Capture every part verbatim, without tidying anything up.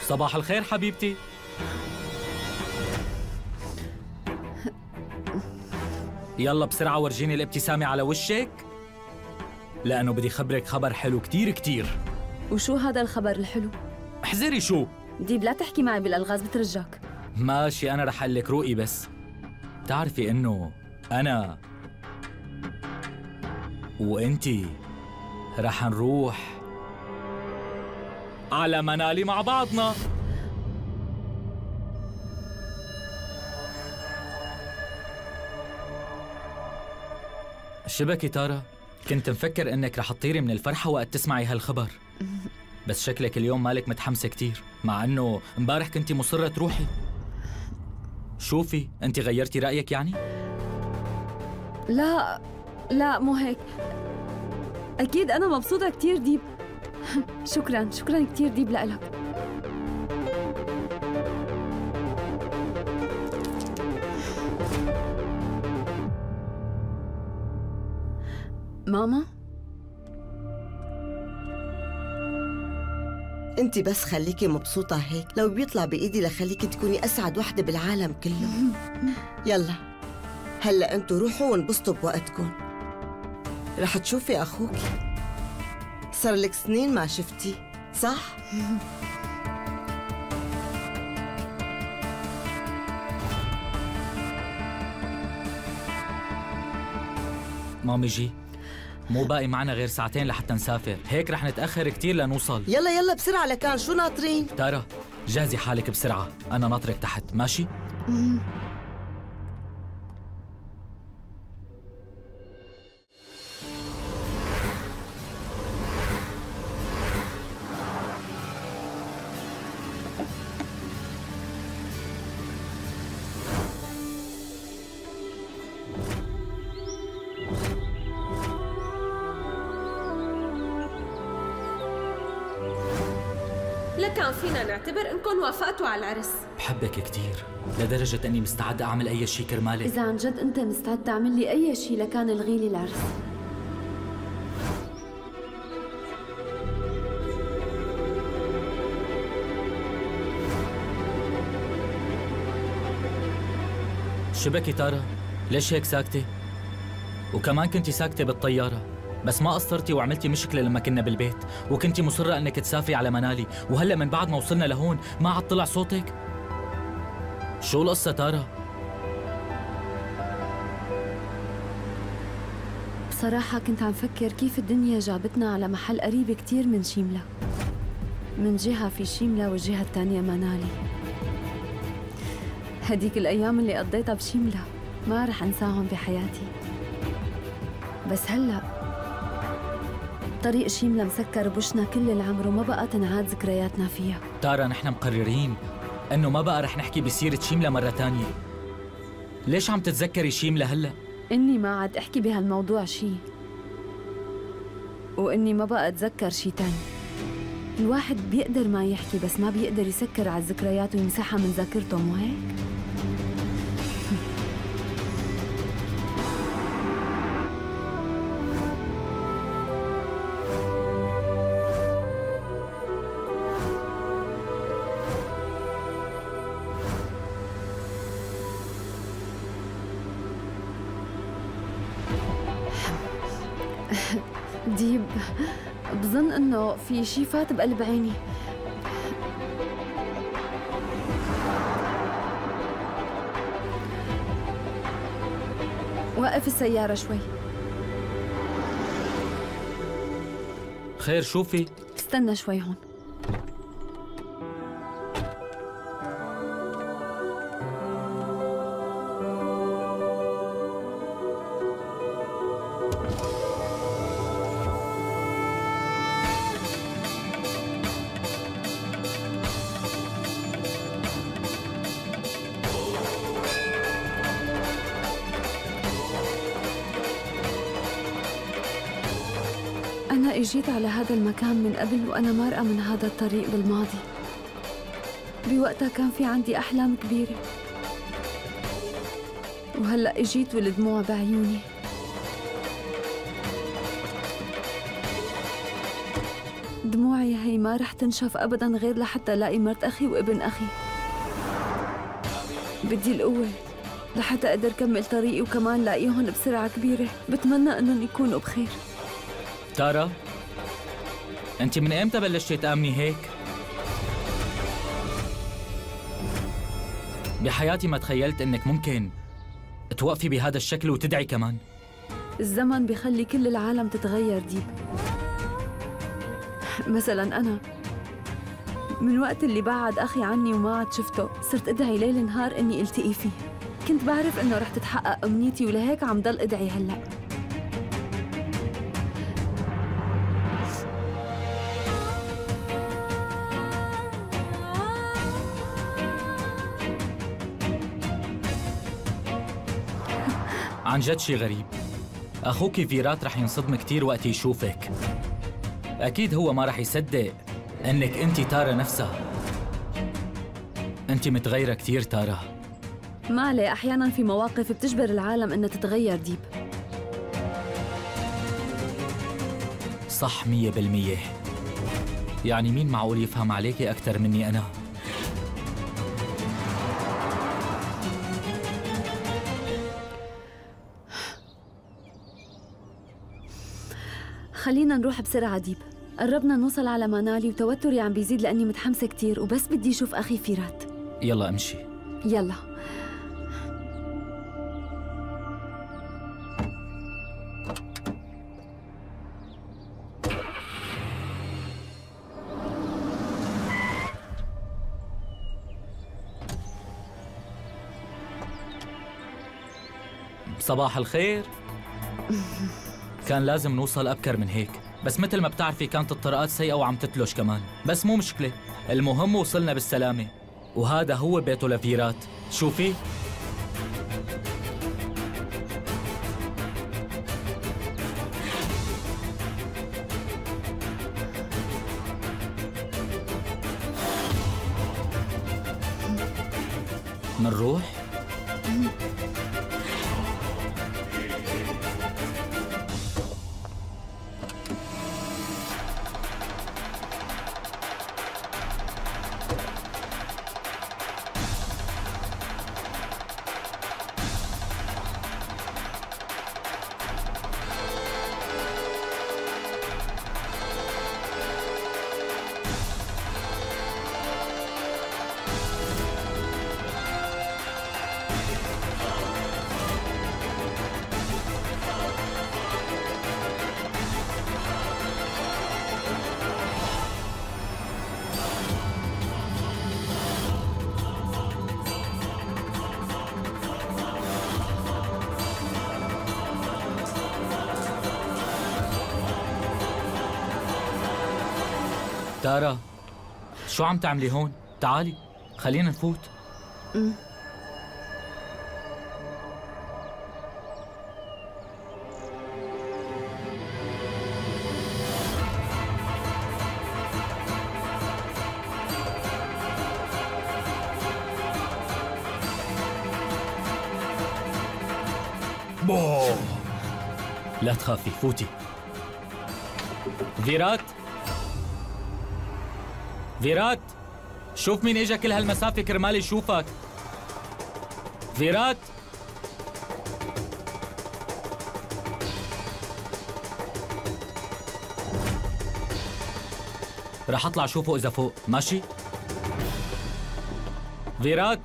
صباح الخير حبيبتي. يلا بسرعة ورجيني الابتسامة على وشك، لأنه بدي خبرك خبر حلو كتير كتير. وشو هذا الخبر الحلو؟ احذري شو؟ ديب لا تحكي معي بالألغاز بترجاك. ماشي، أنا رح أقول لك روقي، بس بتعرفي إنه أنا وإنتي رح نروح على منالي مع بعضنا. شبكي تارا، كنت مفكر انك رح تطيري من الفرحة وقت تسمعي هالخبر، بس شكلك اليوم مالك متحمسة كتير، مع انه امبارح كنتي مصرة تروحي. شوفي، انت غيرتي رأيك يعني؟ لا لا مو هيك، اكيد انا مبسوطة كتير ديب. شكرا شكرا كتير ديب لإلك. ماما، انت بس خليكي مبسوطة هيك، لو بيطلع بإيدي لخليكي تكوني أسعد وحدة بالعالم كله. يلا هلا انتوا روحوا وانبسطوا بوقتكم، رح تشوفي أخوكي، صار لك سنين ما شفتي، صح؟ مامي جي، مو باقي معنا غير ساعتين لحتى نسافر، هيك رح نتأخر كتير لنوصل. يلا يلا بسرعة لكان شو ناطرين؟ تارا جهزي حالك بسرعة، أنا ناطرك تحت، ماشي؟ لكان فينا نعتبر انكم وافقتوا على العرس. بحبك كتير لدرجة اني مستعد اعمل اي شي كرمالك. اذا عن جد انت مستعد تعمل لي اي شي لكان الغي لي العرس. شبكي تارا، ليش هيك ساكتة؟ وكمان كنتي ساكتة بالطيارة، بس ما قصرتي وعملتي مشكلة لما كنا بالبيت، وكنتي مصرة انك تسافري على منالي، وهلا من بعد ما وصلنا لهون ما عاد طلع صوتك؟ شو القصة تارا؟ بصراحة كنت عم فكر كيف الدنيا جابتنا على محل قريب كتير من شيملا. من جهة في شيملا والجهة الثانية منالي. هديك الأيام اللي قضيتها بشيملا ما رح أنساهم بحياتي. بس هلأ طريق شيملا مسكر بوشنا كل العمر وما بقى تنعاد ذكرياتنا فيها. تارا نحن مقررين انه ما بقى رح نحكي بسيرة شيملا مرة تانية. ليش عم تتذكري شيملا هلأ؟ إني ما عاد أحكي بهالموضوع شي، وإني ما بقى أتذكر شي تاني. الواحد بيقدر ما يحكي بس ما بيقدر يسكر على الذكريات ويمسحها من ذاكرته، مو هيك؟ ديب، بظن انه في شي فات بقلب عيني. وقف السيارة شوي. خير شوفي؟ استنى شوي هون. أنا إجيت على هذا المكان من قبل وأنا مارقة من هذا الطريق بالماضي. بوقتها كان في عندي أحلام كبيرة، وهلأ إجيت والدموع بعيوني. دموعي هي ما رح تنشف أبداً غير لحتى ألاقي مرت أخي وابن أخي. بدي القوة لحتى أقدر كمل طريقي وكمان لاقيهم بسرعة كبيرة. بتمنى أنهم يكونوا بخير. تارا، أنت من إمتى بلشتي تآمني هيك؟ بحياتي ما تخيلت إنك ممكن توقفي بهذا الشكل وتدعي كمان. الزمن بيخلي كل العالم تتغير ديب. مثلا أنا من وقت اللي بعد أخي عني وما عاد شفته صرت أدعي ليل نهار إني التقي فيه. كنت بعرف إنه رح تتحقق أمنيتي ولهيك عم ضل أدعي هلأ. عن جد شي غريب، أخوك فيرات رح ينصدم كتير وقت يشوفك. أكيد هو ما رح يصدق إنك أنت تارا نفسها. أنت متغيرة كتير تارا. ما عليه، أحياناً في مواقف بتجبر العالم إنها تتغير ديب. صح مية بالمية. يعني مين معقول يفهم عليكي أكتر مني أنا؟ خلينا نروح بسرعة ديب. قربنا نوصل على منالي وتوتري عم بيزيد لأني متحمسة كتير وبس بدي أشوف أخي فيرات. يلا امشي. يلا. صباح الخير. كان لازم نوصل أبكر من هيك، بس مثل ما بتعرفي كانت الطرقات سيئة وعم تتلج كمان، بس مو مشكلة، المهم وصلنا بالسلامة. وهذا هو بيته لفيرات، شوفي. منروح؟ تارا، شو عم تعملي هون؟ تعالي خلينا نفوت. م. بو. لا تخافي، فوتي. فيرات، فيرات، شوف مين اجا كل هالمسافة كرمال يشوفك. فيرات، رح اطلع شوفه اذا فوق، ماشي؟ فيرات،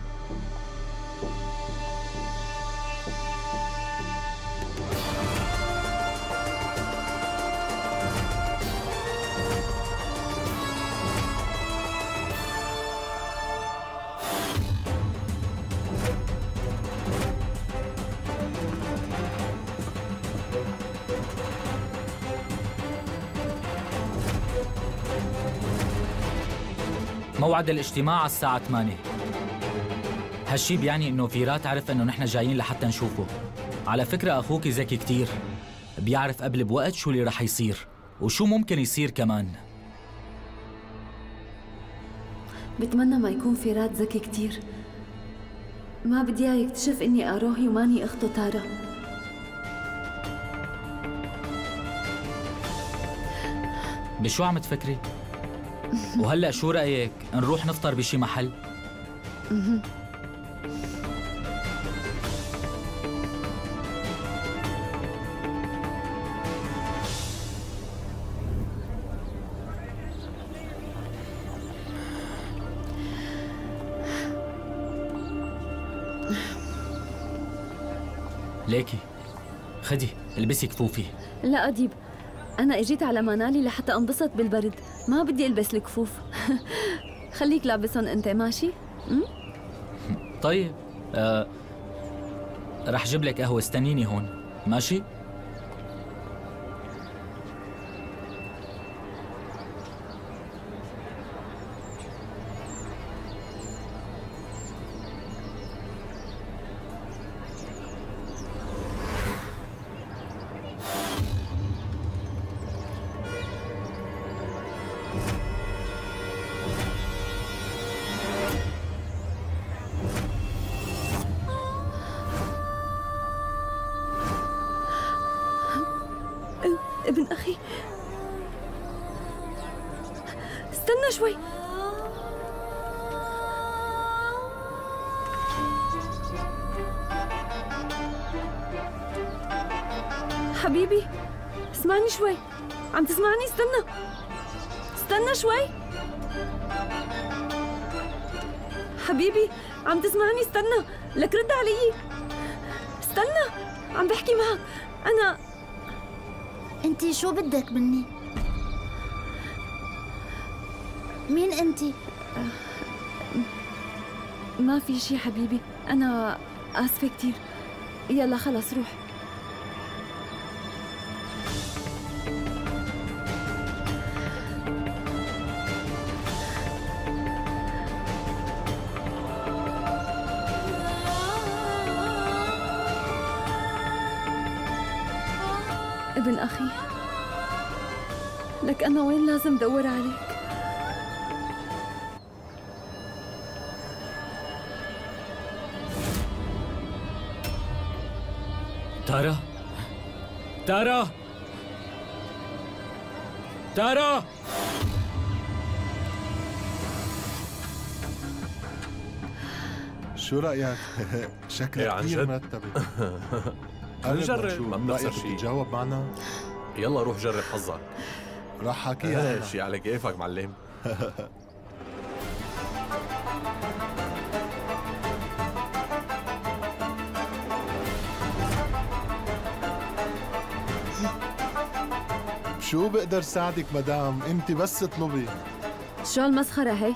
موعد الاجتماع على الساعة ثمانية. هالشي بيعني انه فيرات عرف انه نحن جايين لحتى نشوفه. على فكرة اخوك ذكي كتير، بيعرف قبل بوقت شو اللي رح يصير وشو ممكن يصير كمان. بتمنى ما يكون فيرات ذكي كتير. ما بدي اياه يكتشف اني اروهي وماني اخته تارا. بشو عم تفكري؟ وهلأ شو رأيك نروح نفطر بشي محل؟ ليكي خدي البسي كفوفي. لا أديب، أنا إجيت على منالي لحتى أنبسط بالبرد، ما بدي ألبس الكفوف. خليك لابسهم أنت، ماشي؟ م? طيب آه، رح جيب لك قهوة، استنيني هون، ماشي؟ ابن أخي، استنى شوي. حبيبي اسمعني شوي، عم تسمعني؟ استنى استنى شوي حبيبي، عم تسمعني؟ استنى لك رد علي، استنى عم بحكي معك أنا. انتي شو بدك مني؟ مين انتي؟ ما في شي حبيبي، أنا آسفة كتير. يلا خلص روح. ابن أخي، لك أنا وين لازم دور عليك؟ تارا تارا تارا شو رأيك؟ شكلك عن كثير جد؟ مرتبة. نجرب، ما بنخسر رأيك شي. تتجاوب معنا؟ يلا روح جرب حظك. راح حكيها ايه أنا. شي على كيفك معلم. شو بقدر ساعدك مدام؟ انت بس اطلبي. شو هالمسخرة هي؟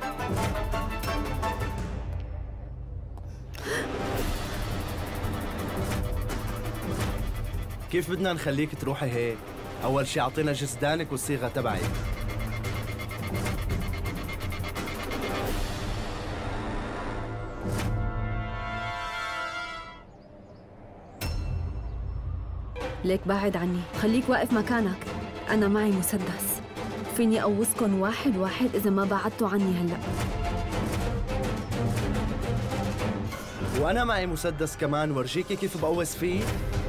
كيف بدنا نخليك تروحي هيك؟ أول شي أعطينا جسدانك والصيغة تبعك. ليك بعد عني، خليك واقف مكانك. أنا معي مسدس، فيني أقوصكن واحد واحد إذا ما بعدتوا عني هلأ. وأنا معي مسدس كمان، ورجيكي كيف بقوس فيه.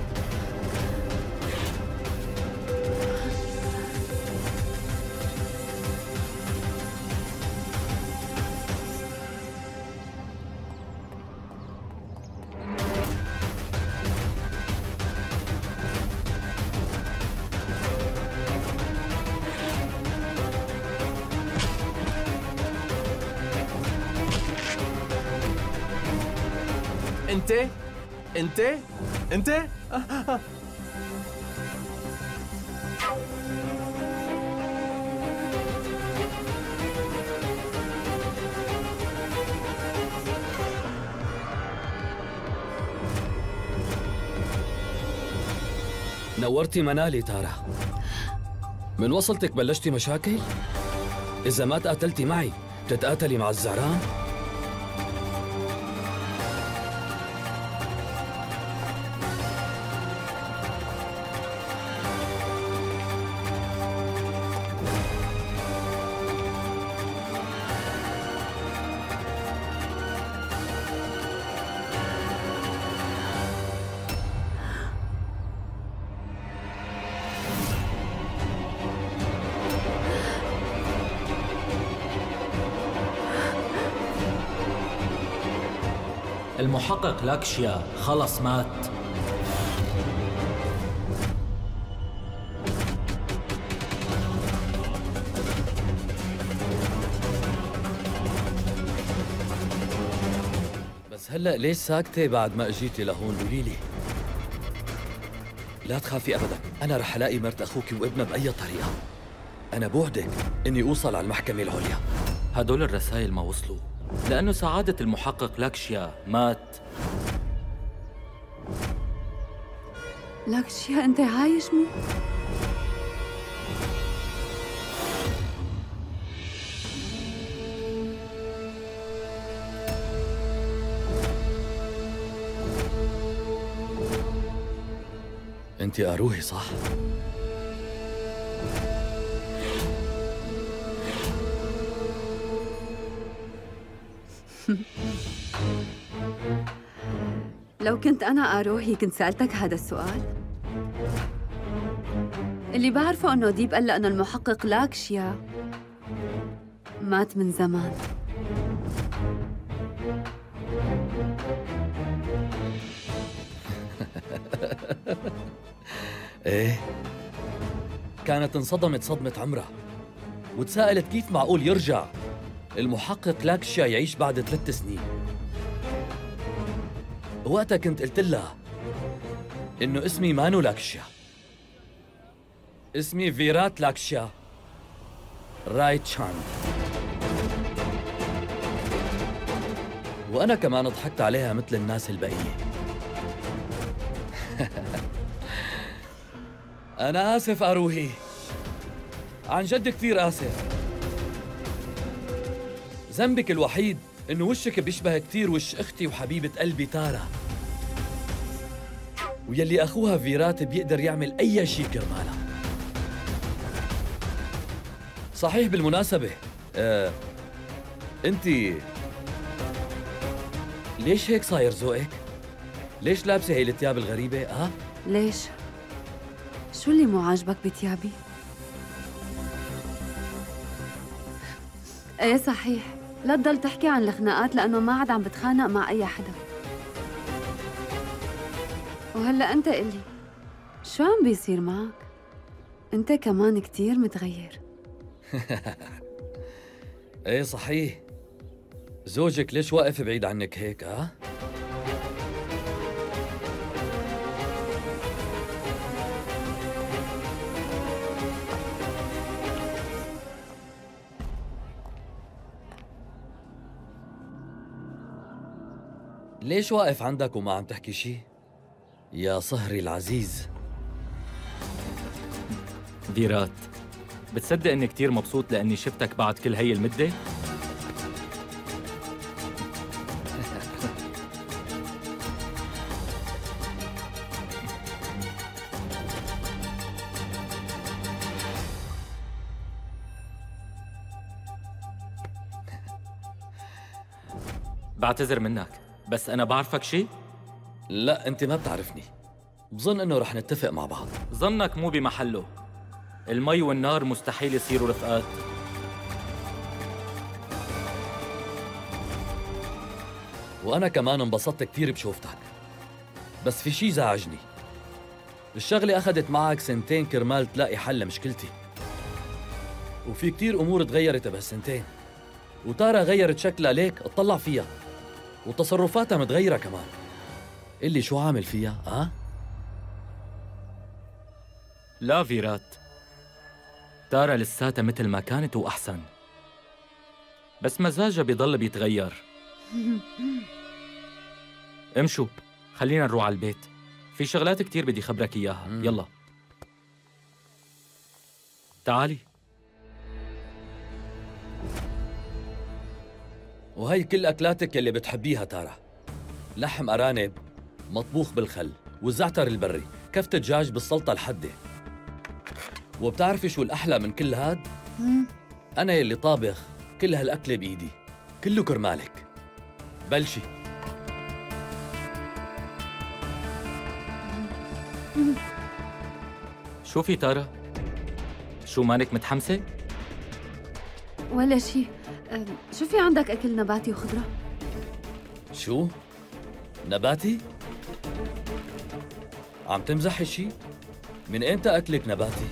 انت انت انت نورتي منالي تارا. من وصلتك بلشتي مشاكل؟ إذا ما تقاتلتي معي بتتقاتلي مع الزعران؟ المحقق لاكشيا خلص مات. بس هلأ ليش ساكتة بعد ما اجيتي لهون؟ قولي لي. لا تخافي أبداً، أنا رح ألاقي مرت أخوك وابنها بأي طريقة. أنا بوعدك إني أوصل على المحكمة العليا. هدول الرسائل ما وصلوا لأنه سعادة المحقق لاكشيا مات. لاكشيا أنت عايش مو؟ أنت أروهي صح؟ لو كنت أنا أروهي كنت سألتك هذا السؤال. اللي بعرفه إنه ديب قال إنه المحقق لاكشيا مات من زمان. ايه كانت انصدمت صدمة عمرها وتساءلت كيف معقول يرجع المحقق لاكشيا يعيش بعد ثلاث سنين. وقتها كنت قلت لها إنه اسمي مانو لاكشيا، اسمي فيرات لاكشيا راي تشاند. وأنا كمان ضحكت عليها مثل الناس البقية. أنا آسف أروهي، عن جد كثير آسف. ذنبك الوحيد إنه وشك بيشبه كثير وش أختي وحبيبة قلبي تارا، ويلي أخوها فيرات بيقدر يعمل أي شيء كرمالها. صحيح بالمناسبة، آه، أنت ليش هيك صاير ذوقك؟ ليش لابسة هي الثياب الغريبة؟ أه؟ ليش؟ شو اللي مو عاجبك بثيابي؟ ايه صحيح، لا تضل تحكي عن الخناقات لأنه ما عاد عم بتخانق مع أي حدا. وهلأ أنت قلي شو عم بيصير معك؟ أنت كمان كتير متغير. ايه صحيح. زوجك ليش واقف بعيد عنك هيك؟ ها؟ ليش واقف عندك وما عم تحكي شي؟ يا صهري العزيز. فيرات، بتصدق اني كتير مبسوط لاني شفتك بعد كل هي المدة؟ بعتذر منك، بس أنا بعرفك شي؟ لا أنت ما بتعرفني. بظن إنه رح نتفق مع بعض. ظنك مو بمحله. المي والنار مستحيل يصيروا رفقات. وأنا كمان انبسطت كثير بشوفتك، بس في شي زعجني. الشغلة أخذت معك سنتين كرمال تلاقي حل لمشكلتي، وفي كثير أمور تغيرت بهالسنتين، وتارا غيرت شكلها ليك اطلع فيها، وتصرفاتها متغيرة كمان. اللي شو عامل فيها؟ أه؟ لا فيرات، تارا لساتها مثل ما كانت وأحسن، بس مزاجها بيضل بيتغير. امشوا، خلينا نروح على البيت، في شغلات كتير بدي خبرك إياها. مم. يلا تعالي. وهي كل أكلاتك يلي بتحبيها تارا. لحم أرانب مطبوخ بالخل، والزعتر البري، كفتة دجاج بالسلطة الحدة. وبتعرفي شو الأحلى من كل هاد؟ أنا يلي طابخ كل هالأكلة بإيدي، كله كرمالك. بلشي. شوفي تارا، شو مانك متحمسة؟ ولا شي. شو في عندك أكل نباتي وخضرة؟ شو؟ نباتي؟ عم تمزح شي؟ من امتى اكلك نباتي؟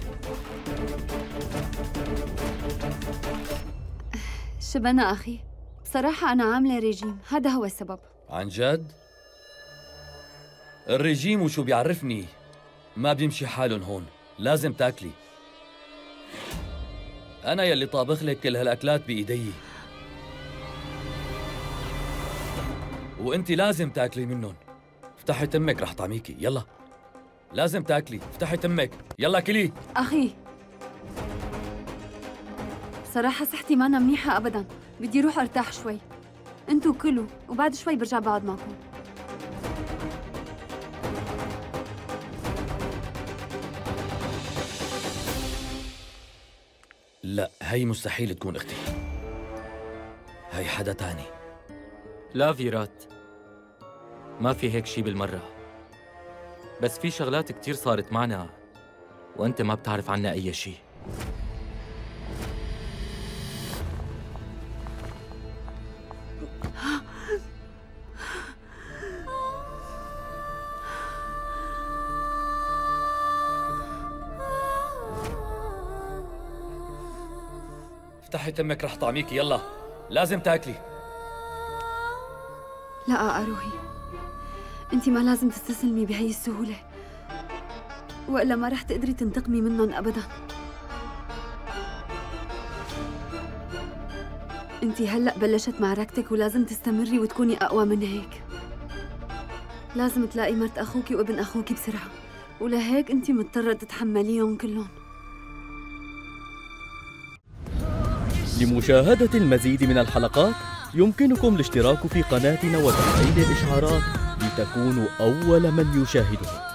شبنا أخي، بصراحة أنا عاملة ريجيم، هذا هو السبب. عن جد؟ الرجيم وشو بيعرفني؟ ما بيمشي حالهم هون، لازم تاكلي. أنا يلي طابخ لك كل هالأكلات بإيدي، وأنت لازم تاكلي منهم. افتحي تمك رح طعميكي، يلا لازم تاكلي، افتحي تمك، يلا كلي. أخي صراحة صحتي مانا منيحة أبداً، بدي روح أرتاح شوي. أنتوا كلوا وبعد شوي برجع بقعد معكم. لا، هي مستحيل تكون اختي، هي حدا تاني. لا فيرات، ما في هيك شي بالمرة، بس في شغلات كتير صارت معنا وأنت ما بتعرف عنا أي شي. افتحي تمك رح طعميكي، يلا لازم تاكلي. لا أروحي، أنت ما لازم تستسلمي بهي السهولة، وإلا ما رح تقدري تنتقمي منهم أبداً. أنت هلأ بلشت معركتك ولازم تستمري وتكوني أقوى من هيك. لازم تلاقي مرت أخوكي وابن أخوكي بسرعة، ولهيك أنت مضطرة تتحمليهم كلهم. لمشاهدة المزيد من الحلقات يمكنكم الاشتراك في قناتنا وتفعيل الإشعارات لتكونوا أول من يشاهدها.